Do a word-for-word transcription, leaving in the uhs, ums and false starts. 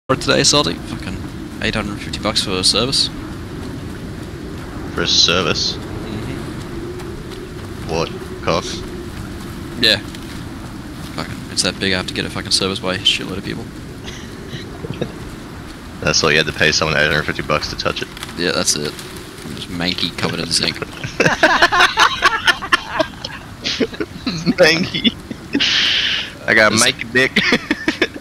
today, Salty. Fucking eight hundred and fifty bucks for a service. For a service? Mm-hmm. What? Cock? Yeah. Fucking, it's that big. I have to get a fucking service by a shitload of people. That's all you had to pay someone eight hundred and fifty bucks to touch it. Yeah, that's it. I'm just manky, covered in zinc. Manky. I got a manky dick.